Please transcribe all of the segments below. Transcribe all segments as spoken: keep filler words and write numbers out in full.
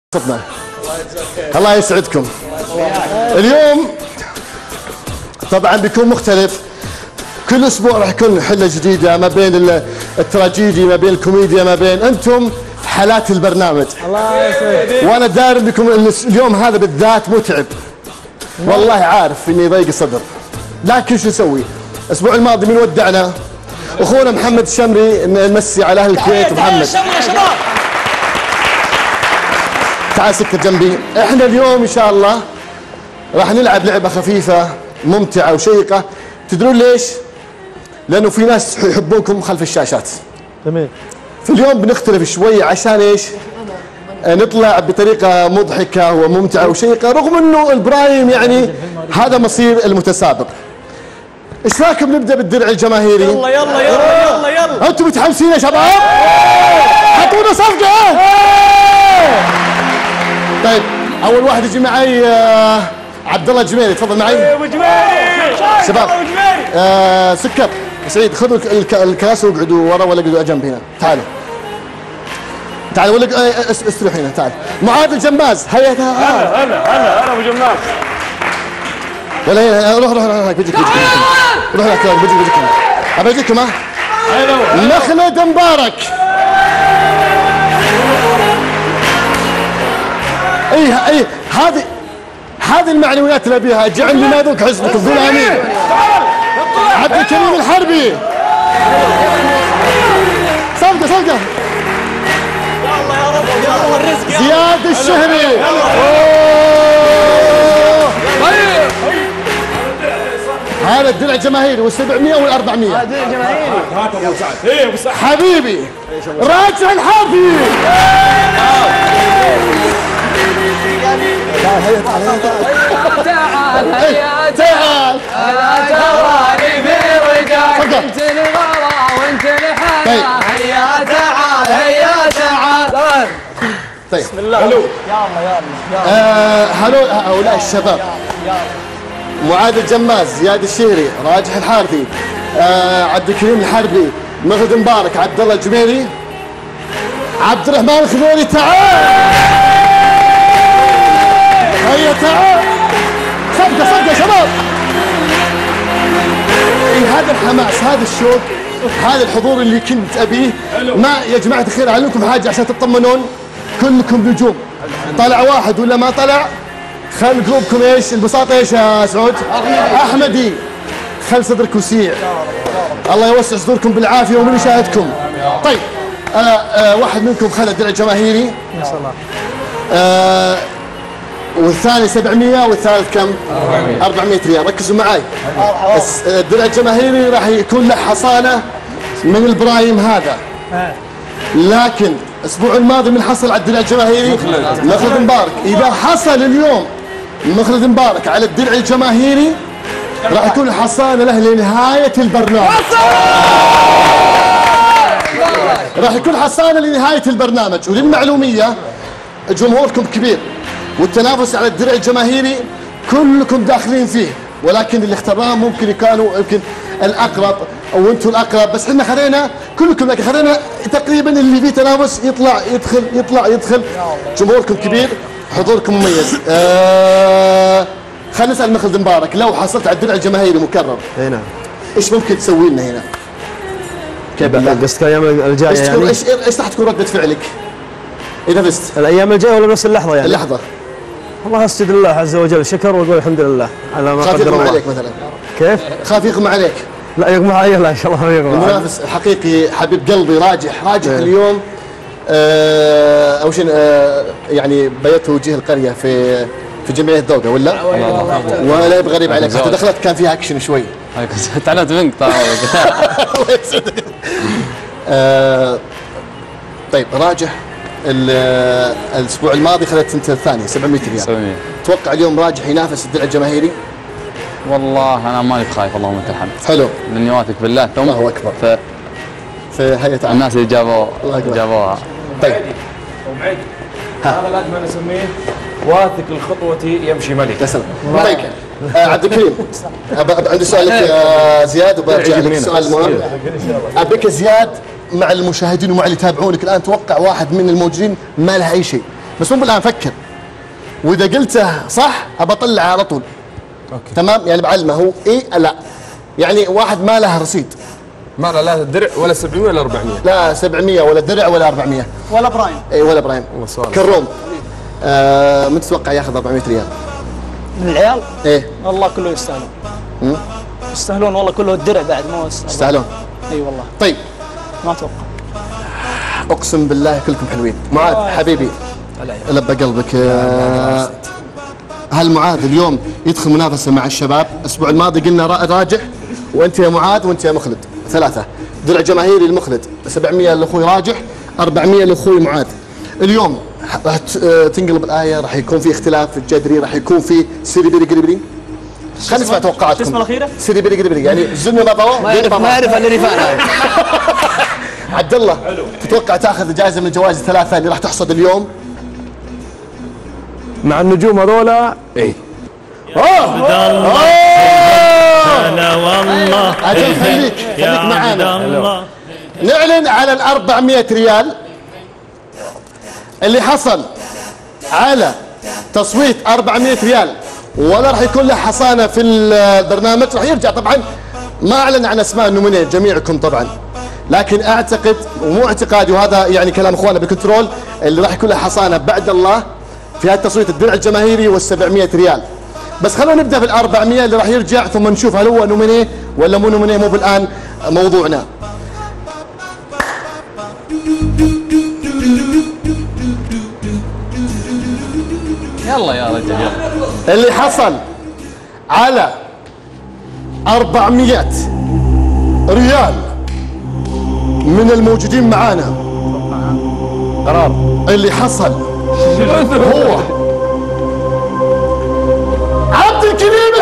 صدنا. الله يسعدكم. اليوم طبعا بيكون مختلف. كل اسبوع راح يكون حله جديده ما بين التراجيدي ما بين الكوميديا ما بين انتم حالات البرنامج. الله يسعدك. وانا داير بكم ان اليوم هذا بالذات متعب. والله عارف اني يضيق الصدر. لكن شو نسوي؟ الاسبوع الماضي من ودعنا؟ اخونا محمد الشمري نمسي على اهل الكويت. محمد تعال سكر جنبي. احنا اليوم ان شاء الله راح نلعب لعبه خفيفه ممتعه وشيقه. تدرون ليش؟ لانه في ناس يحبونكم خلف الشاشات. تمام. في اليوم بنختلف شوي عشان ايش؟ نطلع بطريقه مضحكه وممتعه وشيقه، رغم انه البرايم يعني هذا مصير المتسابق. ايش رايكم نبدا بالدرع الجماهيري؟ يلا يلا يلا يلا يلا. انتم متحمسين يا شباب؟ حطونا صفقه. طيب اول واحد يجي معي آه عبد الله الجميري. تفضل معي. ابو جميري شباب. آه سكر سعيد خذوا الكاس واقعدوا ورا ولا اقعدوا جنب هنا. تعالوا تعالوا ولا استريح هنا. تعال معاذ الجماز. هيا هلا هلا هلا هلا ابو جماز. ولا هنا روح روح روح بيجيك بيجيك روح هناك بيجيك بيجيك ابى اجيكم. ها مخلد مبارك. اي اي هذه هذه المعنويات اللي ابيها. اجعل لي ما ذوق حزبكم. قول امين. عبد الكريم الحربي. صفقه صفقه. يلا يا رب يلا الرزق. زياد الشهري. هذا الدرع الجماهيري والسبعمية والأربعمية. هذا الدرع الجماهيري. هات ابو سعد. ايه ابو سعد حبيبي. راجع الحافي. تعال هيا تعال تعال هيا تعال. انا تراني في رجاك انت الغلا وانت الحلا. هيا تعال هيا تعال. طيب بسم الله. هلو يلا يلا. هلو هؤلاء الشباب. معاذ الجماز، زياد الشهري، راجح الحارثي، آه عبد الكريم الحربي، مخلد مبارك، عبد الله الجميري، عبد الرحمن الخضيري. تعال هيا تعال. صدقه صدقه يا شباب. إيه هذا الحماس، هذا الشوق، هذا الحضور اللي كنت ابيه. ما يا جماعه الخير اعلمكم حاجه عشان تطمنون، كلكم نجوم. طلع واحد ولا ما طلع خل قلوبكم ايش؟ البساطه ايش يا سعود؟ احمدي. خل صدرك وسيع. الله يوسع صدوركم بالعافيه ومن يشاهدكم. طيب آه آه واحد منكم خذ الدرع الجماهيري ما شاء الله. آه والثاني سبعمية والثالث كم؟ أربعمية. أربعمية ريال. ركزوا معي. الدرع الجماهيري راح يكون له حصانه من البرايم هذا. لكن الاسبوع الماضي من حصل على الدرع الجماهيري؟ مخلد مبارك. اذا حصل اليوم مخلد مبارك على الدرع الجماهيري راح يكون الحصانه له لنهايه البرنامج. راح يكون حصانه لنهايه البرنامج. وللمعلوميه جمهوركم كبير والتنافس على الدرع الجماهيري كلكم داخلين فيه، ولكن اللي اخترناه ممكن كانوا يمكن الاقرب او انتم الاقرب، بس احنا خلينا كلكم، لكن خلينا تقريبا اللي فيه تنافس يطلع يدخل يطلع يدخل. جمهوركم كبير، حضوركم مميز. آه خلينا نسال مخلد مبارك، لو حصلت على الدرع الجماهيري مكرر هنا ايش ممكن تسوي لنا هنا؟ كيف قصدك الايام الجايه يعني؟ ايش ايش راح تكون رده فعلك اذا فزت؟ الايام الجايه ولا نفس اللحظه يعني؟ اللحظه. والله اسجد لله عز وجل شكر واقول الحمد لله على ما قدر الله. خاف يغمى عليك مثلا؟ كيف؟ خاف يغمى عليك؟ لا يغمى علي، لا ان شاء الله ما يغمى. المنافس الحقيقي حبيب قلبي راجح، راجح إيه. اليوم آه اول شيء آه يعني بيت وجه القريه في في جمعيه ذوقه ولا؟ ولا يبغى غريب عليك، حتى دخلت كان فيها اكشن شوي. تعلمت منك طال الله يسعدك. طيب راجح الاسبوع الماضي خذت انت الثانيه سبعمية ريال. سبعمية. توقع اليوم راجح ينافس الدرع الجماهيري؟ والله انا ماني بخايف، اللهم لك الحمد. حلو. لاني واثق بالله ثم الله اكبر. ف في هيئه الناس اللي جابوه جابوها. طيب ومعيد هذا لازم انا اسميه واثق الخطوه يمشي ملك. يا سلام. طيب آه عبد الكريم عندي سؤال لك يا زياد وبرجع لك سؤال مهم. ابيك زياد مع المشاهدين ومع اللي يتابعونك الان توقع واحد من الموجودين ما له اي شيء، بس مو بالان فكر، واذا قلته صح ابى اطلع على طول. اوكي تمام، يعني بعلمه هو اي لا، يعني واحد ما له رصيد. ما لا لا درع ولا سبعمية ولا أربعمية. لا سبعمية ولا درع ولا أربعمية ولا برايم. اي ولا برايم. والله سؤال. كروم آه من تتوقع ياخذ أربعمية ريال؟ من العيال؟ ايه والله كله يستاهلون. يستاهلون والله، كله الدرع بعد مو يستاهلون. يستاهلون. اي والله. طيب ما اتوقع. اقسم بالله كلكم حلوين. معاذ حبيبي لبى قلبك. آه هل معاذ اليوم يدخل منافسه مع الشباب؟ الاسبوع الماضي قلنا را- راجح، وانت يا معاذ وانت يا مخلد ثلاثه. درع جماهيري للمخلد، سبعمية لاخوي راجح، أربعمية لاخوي معاذ. اليوم راح ت- آه، تنقلب الايه، راح يكون في اختلاف جذري، راح يكون في سيري بيري قريبري. خلينا نسمع توقعاتكم. شو اسمه الأخيرة؟ سيري بيري قريبري، يعني زلنا ما ضوى ما يعرف ما يعرف الا رفاعنا. عبد الله تتوقع تاخذ جائزه من الجوائز الثلاثه اللي راح تحصد اليوم؟ مع النجوم هذولا اي هلا والله أجل خليك خليك معانا. نعلن على ال أربعمية ريال اللي حصل على تصويت أربعمية ريال، ولا راح يكون له حصانه في البرنامج، راح يرجع طبعا. ما اعلن عن اسماء النومينيه جميعكم طبعا، لكن اعتقد ومو اعتقادي، وهذا يعني كلام اخواننا بالكنترول، اللي راح يكون له حصانه بعد الله في هذا التصويت الدرع الجماهيري وال700 ريال. بس خلونا نبدا بال أربعمية اللي راح يرجع، ثم نشوف هل هو نومينيه ولا مو نومينيه. مو بالان موضوعنا. يلا يا رجل يلا. اللي حصل على أربعمية ريال من الموجودين معانا، قرار اللي حصل هو عبد الكريم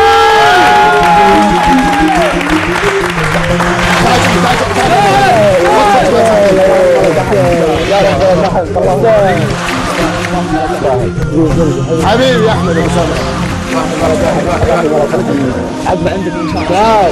الحبيب. حبيبي يا احمد ابو سامح. عقب عندك ان شاء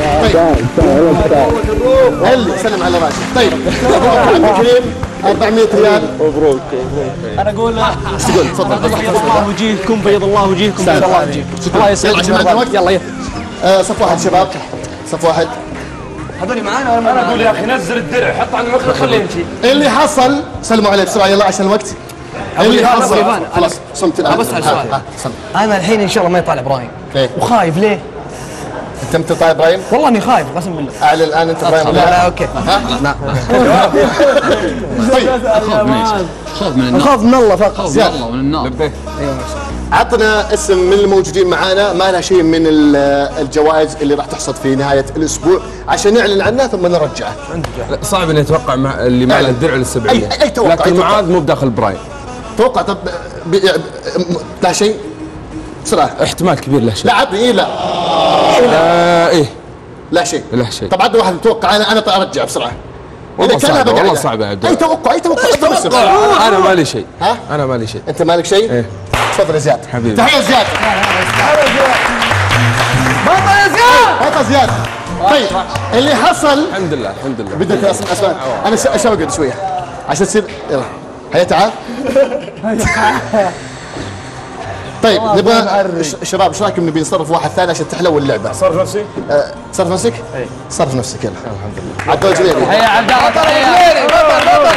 الله. اللي سلم على راشد. طيب عبد الكريم أربعمية ريال. مبروك. انا اقول ايش تقول؟ تفضل. بيض الله وجيهكم، بيض الله وجيهكم، بيض الله وجيهكم. الله يسعدك. عشان عندنا وقت. يلا يلا. آه، صف واحد شباب، صف واحد. هذول معانا ولا انا اقول يا اخي نزل الدرع حط على المخرج خليه يمشي. اللي حصل سلموا عليه بسرعه يلا عشان الوقت. اللي حصل إيمان، خلاص صمت الان. بسأل سؤال. ها، ها، صمت. انا الحين ان شاء الله ما يطلع ابراهيم. ليه؟ وخايف ليه؟ انت متطلع ابراهيم؟ والله اني خايف قسم بالله. اعلن الان انت ابراهيم. لا لا اوكي. طيب خوف من ايش؟ خوف من النار. نخاف من الله فقط. خوف من الله ومن النار. عطنا اسم من الموجودين معانا ما لها شيء من ال- الجوائز اللي راح تحصد في نهايه الاسبوع عشان نعلن عنها ثم نرجعه. لا، صعب اني اتوقع مع اللي ما له الدرع للسبعمية. أي- أي توقع، لكن أي توقع. معاذ مو بداخل برايم. توقع طب ب- ب- لا شيء بسرعه. احتمال كبير له شيء. لا عطني ايه لا آه ايه لا شيء. له شيء. طب عطني واحد متوقع انا انا ارجع بسرعه. والله إذا كان صعبة، بقعد. والله صعبة يا عبد اي الله. توقع اي توقع عطني بس. انا مالي شيء. ها؟ انا مالي شيء. انت مالك شيء؟ إيه. تفضل يا زياد. حبيبي. تحيه زياد. بطل يا زياد. عطى زياد. طيب اللي حصل الحمد لله الحمد لله. بدك اسمع اسمع انا ش- اشوقك شويه عشان تصير يلا هيا تعال. طيب نبغى ش- شباب ايش رايكم نبي نصرف واحد ثاني عشان تحلو اللعبه؟ صرف نفسي. أه، صرف نفسك؟ اي صرف نفسك يلا. الحمد لله. عبد الله الجبيري. هيا عبد الله. بطل بطل.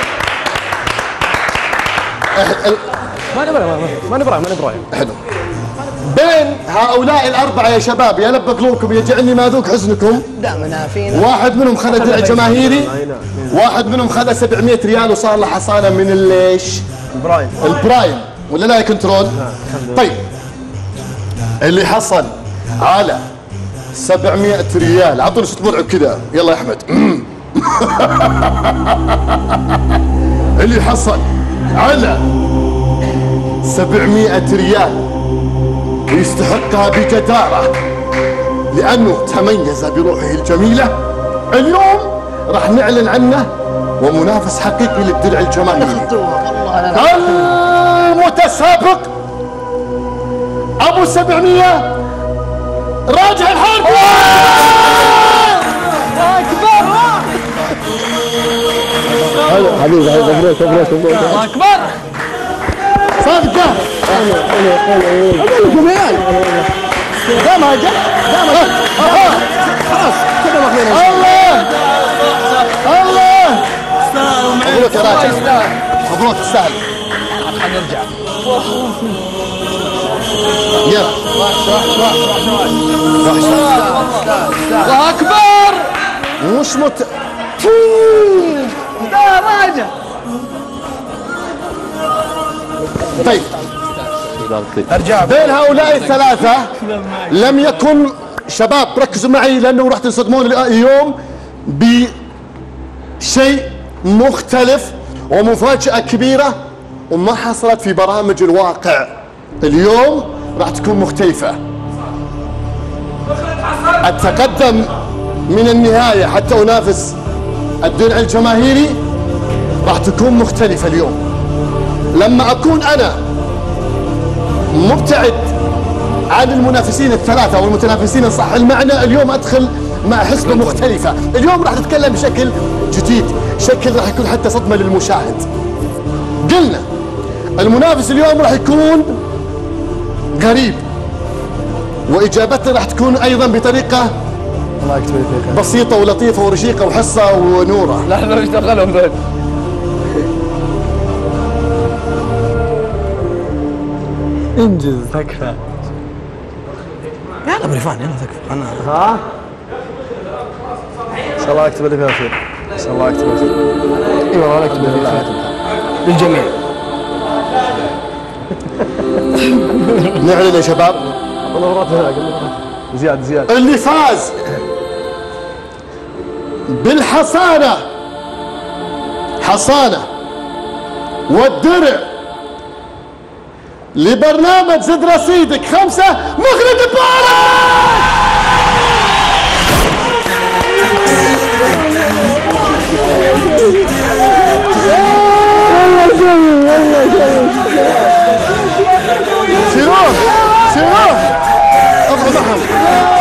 ماني ابراهيم ماني ابراهيم ماني ابراهيم. حلو. بين هؤلاء الاربعه يا شباب يا لب قلوبكم يجعلني ما ذوق حزنكم. دعمنا فينا. واحد منهم خذ درع جماهيري، واحد منهم خذ سبعمية ريال وصار له حصانه من الليش؟ البرايم. البرايم ولا لا يا كنترول؟ طيب اللي حصل على سبعمية ريال اعطوني صوت مرعب كذا يلا يا احمد. اللي حصل على سبعمية ريال ويستحقها بجدارة لأنه تميز بروحه الجميلة، اليوم راح نعلن عنه ومنافس حقيقي للدرع الجماهيري. المتسابق أبو سبعمية راجع الحرب. الله اكبر. لكم عيال دام هجر دام خلاص كذا ماخذين الله الله مبروك يا راجل مبروك تستاهل خلينا نرجع يلا الله اكبر مش مت لا راجع طيب ارجع بين هؤلاء الثلاثة لم يكن شباب ركزوا معي لأنه راح تصدمون اليوم بشيء مختلف ومفاجأة كبيرة وما حصلت في برامج الواقع. اليوم راح تكون مختلفة. أتقدم من النهاية حتى أنافس الدرع الجماهيري راح تكون مختلفة اليوم. لما أكون أنا مبتعد عن المنافسين الثلاثة أو المتنافسين صح المعنى، اليوم أدخل مع حسبة مختلفة. اليوم راح نتكلم بشكل جديد، شكل راح يكون حتى صدمة للمشاهد. قلنا المنافس اليوم راح يكون غريب، وإجابتنا راح تكون أيضا بطريقة بسيطة ولطيفة ورشيقة وحصة ونورة. لا لا اشتغلهم ذول انجز تكفى. يلا بريفان يلا تكفى انا ها؟ ان شاء الله اكتب اللي فيها خير. ان شاء الله اكتب خير. اي والله اكتب اللي فيها خير للجميع. نعلن يا شباب والله مرات هناك زياد زياد اللي فاز بالحصانة حصانة والدرع لبرنامج زد رصيدك خمسة مخلد البارك. شيروه شيروه اضرب معهم